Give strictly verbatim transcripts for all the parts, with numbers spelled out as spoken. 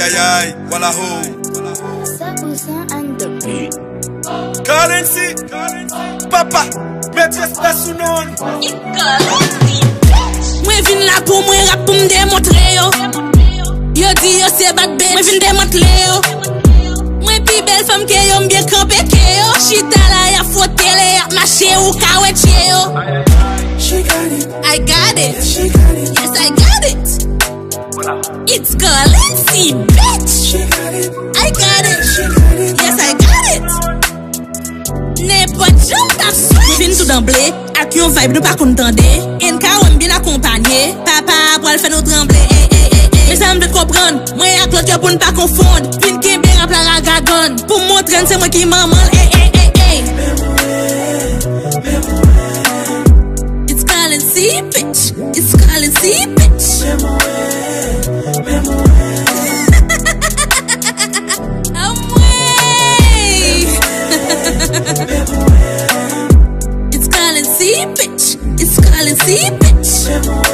aïe aïe, voilà ho. cent pour cent and the beat. Currency, papa, maîtresse pas sous non. Moi vin là pour moi rap pour me démontrer yo. Yo dit yo c'est bad bitch. Moi vin démontrer yo. Moi pi belle femme que yo bien campé que yo. Chita là y'a frotter les y'a marché ou kawetche yo. She got it. I got it. Yes, she got it. Yes, I got it. It's Currency, bitch. She got it. I got it. She got it. Yes, I got it. N'importe jump ta switch. Vin tout d'emblée, ak yon vibe de pas contender. En ka ou bien accompagné. Papa pour le faire nous trembler. Eh, eh, eh, eh. Mais ça me de comprendre. Moi ak l'autre yo pour ne pas confondre. Vin qui bien rempla la gagon. Pour montrer c'est moi qui maman. Eh, eh, eh, eh. It's Currency, bitch. It's Currency, bitch. It's Currency, bitch. It's Currency, bitch.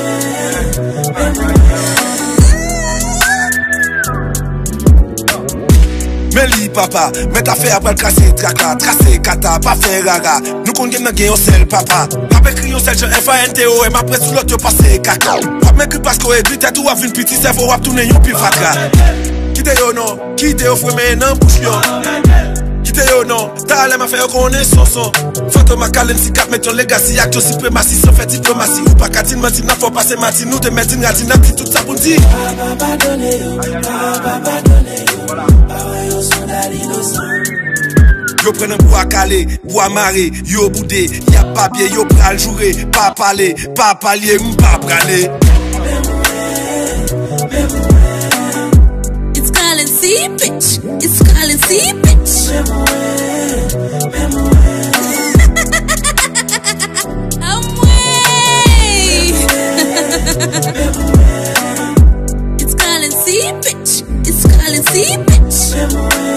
Meli papa, met ta fait après le casser tracla, tracer kata, pas faire raga. Nous qu'on gagne gagne sel papa. Pas écrit on sel je F A N T O M après sous l'autre yo passer caca. Pas m'écrit parce qu'on écrit tout à vin petit cerveau wap tourner yon pi fatra. Quitte yo non, quitte yo frère mais nan bouche yo. Quitte yo non, ta allé m'a fait connaître son son. Fantom à Currency cap met ton legacy acte suprématie sans fait diplomatie ou pas catine mentir n'a faut passer matin nous te mettre une radina tout ça pour dire. Papa donne yo, papa donne yo. Yo prennent pour à caler, pour à marrer, yo boudé, y'a pas bien, yo pral jouer, pas parler, pas parler, m'pas praler. It's Currency, bitch. It's Currency, bitch. I'm way. It's Currency, bitch. It's Currency, bitch.